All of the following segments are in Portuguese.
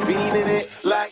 bean in it like.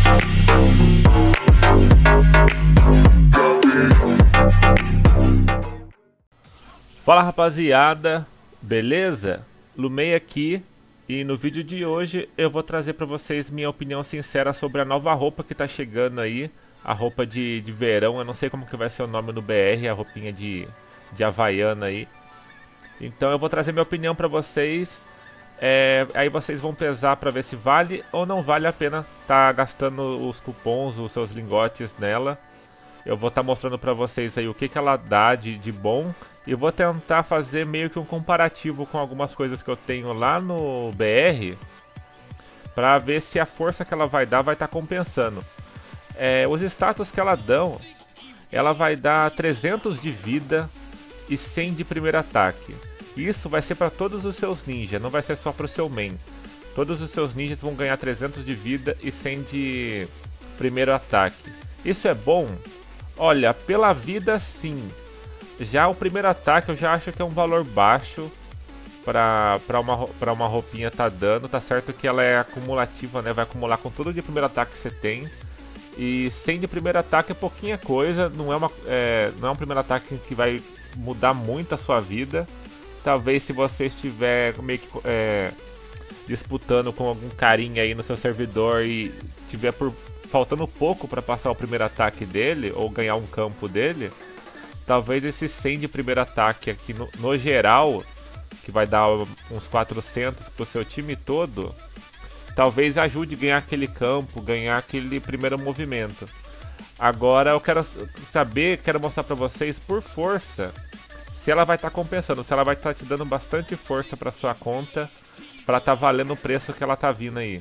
Fala rapaziada, beleza? Lumei aqui e no vídeo de hoje eu vou trazer pra vocês minha opinião sincera sobre a nova roupa que tá chegando aí. A roupa de verão, eu não sei como que vai ser o nome no BR, a roupinha de Havaiana aí. Então eu vou trazer minha opinião pra vocês. Aí vocês vão pesar pra ver se vale ou não vale a pena tá gastando os cupons, os seus lingotes nela. Eu vou estar mostrando pra vocês aí o que ela dá de bom. E eu vou tentar fazer meio que um comparativo com algumas coisas que eu tenho lá no BR, pra ver se a força que ela vai dar vai estar compensando. Os status que ela vai dar 300 de vida e 100 de primeiro ataque. Isso vai ser para todos os seus ninjas, não vai ser só para o seu main. Todos os seus ninjas vão ganhar 300 de vida e 100 de primeiro ataque. Isso é bom? Olha, pela vida sim. Já o primeiro ataque eu já acho que é um valor baixo para uma roupinha tá dando. Tá certo que ela é acumulativa, né? Vai acumular com tudo de primeiro ataque que você tem. E 100 de primeiro ataque é pouquinha coisa, não é um primeiro ataque que vai mudar muito a sua vida. Talvez se você estiver meio que disputando com algum carinha aí no seu servidor e tiver faltando pouco para passar o primeiro ataque dele ou ganhar um campo dele, talvez esse 100 de primeiro ataque aqui no geral, que vai dar uns 400 pro seu time todo, talvez ajude a ganhar aquele campo, ganhar aquele primeiro movimento. Agora eu quero mostrar pra vocês por força se ela vai estar compensando, se ela vai estar te dando bastante força pra sua conta, pra tá valendo o preço que ela tá vindo aí.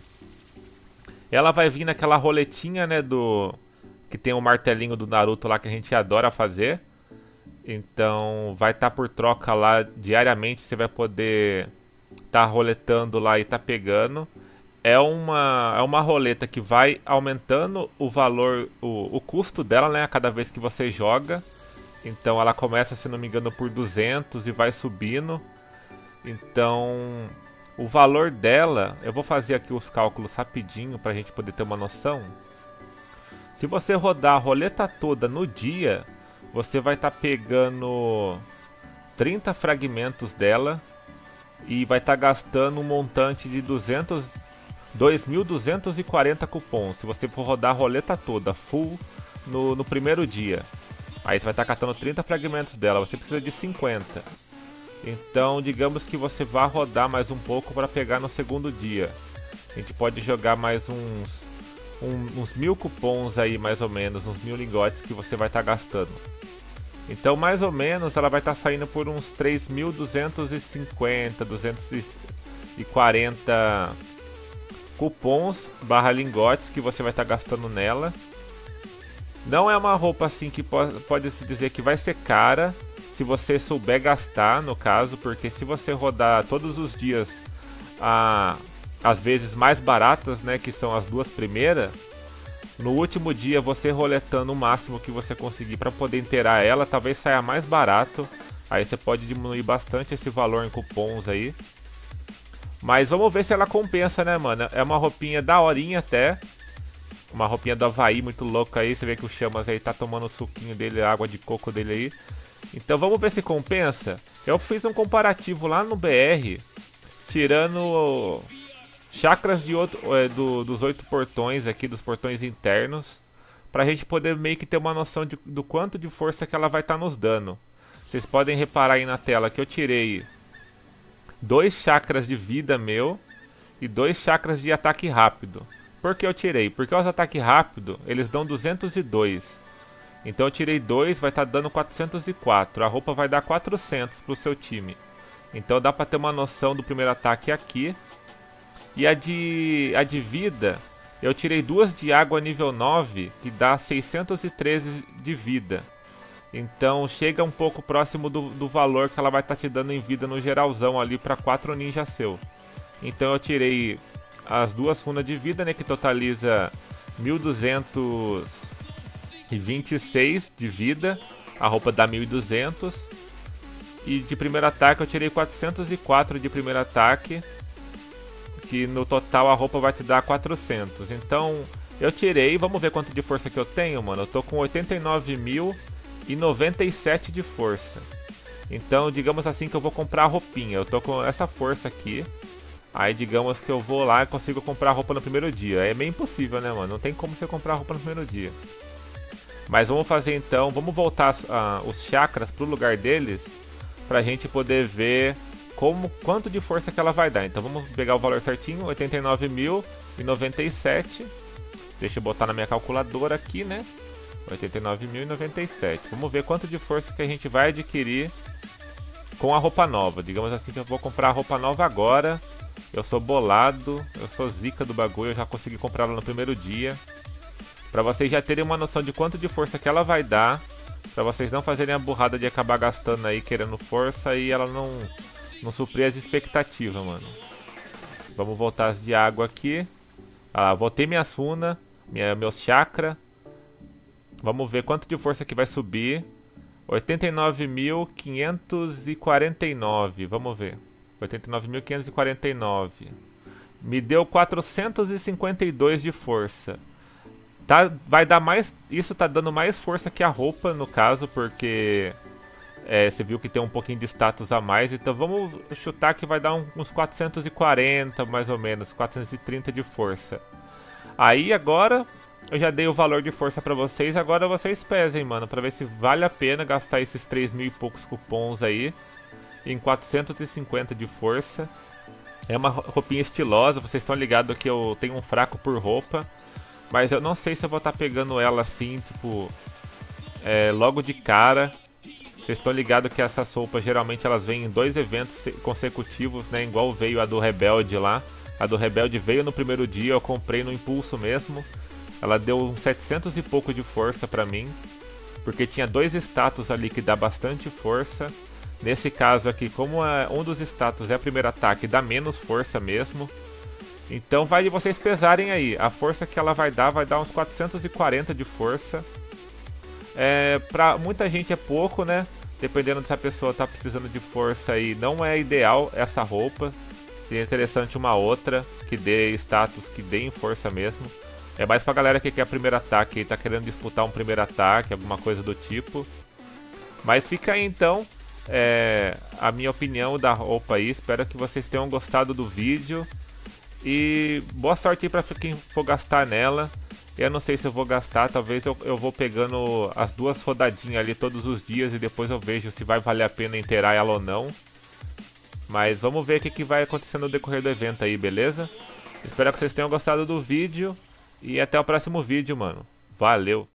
Ela vai vir naquela roletinha, né, que tem o martelinho do Naruto lá que a gente adora fazer. Então vai estar por troca lá diariamente, você vai poder tá roletando lá e tá pegando. É uma roleta que vai aumentando o valor, o custo dela, né, a cada vez que você joga. Então ela começa, se não me engano, por 200 e vai subindo. Então o valor dela, eu vou fazer aqui os cálculos rapidinho pra gente poder ter uma noção. Se você rodar a roleta toda no dia, você vai estar pegando 30 fragmentos dela e vai estar gastando um montante de 2.240 cupons. Se você for rodar a roleta toda, full, no primeiro dia. Aí você vai estar catando 30 fragmentos dela, você precisa de 50. Então digamos que você vá rodar mais um pouco para pegar no segundo dia. A gente pode jogar mais uns 1000 cupons aí, mais ou menos, uns 1000 lingotes que você vai estar gastando. Então mais ou menos ela vai estar saindo por uns 3.250, 240 cupons barra lingotes que você vai estar gastando nela. Não é uma roupa assim que pode se dizer que vai ser cara, se você souber gastar, no caso, porque se você rodar todos os dias as vezes mais baratas, né, que são as duas primeiras, no último dia você roletando o máximo que você conseguir para poder inteirar ela, talvez saia mais barato. Aí você pode diminuir bastante esse valor em cupons aí. Mas vamos ver se ela compensa, né, mano? É uma roupinha daorinha até. Uma roupinha do Havaí muito louca aí. Você vê que o Chamas aí tá tomando o suquinho dele, a água de coco dele aí. Então vamos ver se compensa. Eu fiz um comparativo lá no BR, tirando chakras dos 8 portões aqui, dos portões internos, pra gente poder meio que ter uma noção do quanto de força que ela vai estar nos dando. Vocês podem reparar aí na tela que eu tirei 2 chakras de vida meu e 2 chakras de ataque rápido. Por que eu tirei? Porque os ataques rápidos, eles dão 202. Então eu tirei 2, vai estar dando 404. A roupa vai dar 400 pro seu time. Então dá pra ter uma noção do primeiro ataque aqui. E a de vida, eu tirei 2 de água nível 9, que dá 613 de vida. Então chega um pouco próximo do valor que ela vai estar te dando em vida no geralzão ali para 4 ninjas seu. Então eu tirei as 2 runas de vida, né, que totaliza 1226 de vida. A roupa dá 1200. E de primeiro ataque eu tirei 404 de primeiro ataque, que no total a roupa vai te dar 400. Então eu tirei, vamos ver quanto de força que eu tenho, mano. Eu tô com 89.097 de força. Então digamos assim que eu vou comprar a roupinha. Eu tô com essa força aqui. Aí digamos que eu vou lá e consigo comprar a roupa no primeiro dia. É meio impossível, né, mano? Não tem como você comprar a roupa no primeiro dia. Mas vamos fazer então, vamos voltar os chakras pro lugar deles, pra gente poder ver quanto de força que ela vai dar. Então vamos pegar o valor certinho, 89.097. Deixa eu botar na minha calculadora aqui, né? 89.097. Vamos ver quanto de força que a gente vai adquirir com a roupa nova. Digamos assim que eu vou comprar a roupa nova agora. Eu sou bolado, eu sou zica do bagulho, eu já consegui comprar ela no primeiro dia. Pra vocês já terem uma noção de quanto de força que ela vai dar. Pra vocês não fazerem a burrada de acabar gastando aí querendo força e ela não suprir as expectativas, mano. Vamos voltar as de água aqui. Ah lá, voltei minhas runas, meus chakras. Vamos ver quanto de força que vai subir. 89.549, vamos ver. 89.549. Me deu 452 de força. Vai dar mais. Isso tá dando mais força que a roupa, no caso, porque você viu que tem um pouquinho de status a mais. Então vamos chutar que vai dar uns 440, mais ou menos, 430 de força. Aí agora eu já dei o valor de força pra vocês. Agora vocês pesem, mano, pra ver se vale a pena gastar esses 3.000 e poucos cupons aí em 450 de força. É uma roupinha estilosa. Vocês estão ligados que eu tenho um fraco por roupa, mas eu não sei se eu vou estar pegando ela assim, tipo, logo de cara. Vocês estão ligados que essas roupas geralmente elas vêm em 2 eventos consecutivos, né? Igual veio a do Rebelde lá. A do Rebelde veio no primeiro dia, eu comprei no impulso mesmo. Ela deu uns 700 e pouco de força pra mim, porque tinha 2 status ali que dá bastante força. Nesse caso aqui, como um dos status é o primeiro ataque, dá menos força mesmo. Então vai de vocês pesarem aí. A força que ela vai dar uns 440 de força. Pra muita gente é pouco, né? Dependendo se a pessoa tá precisando de força aí, não é ideal essa roupa. Seria interessante uma outra que dê status, que dê em força mesmo. É mais pra galera que quer primeiro ataque e tá querendo disputar um primeiro ataque, alguma coisa do tipo. Mas fica aí então a minha opinião da roupa aí. Espero que vocês tenham gostado do vídeo. E boa sorte aí pra quem for gastar nela. Eu não sei se eu vou gastar, talvez eu vou pegando as 2 rodadinhas ali todos os dias e depois eu vejo se vai valer a pena inteirar ela ou não. Mas vamos ver o que vai acontecer no decorrer do evento aí, beleza? Espero que vocês tenham gostado do vídeo e até o próximo vídeo, mano. Valeu!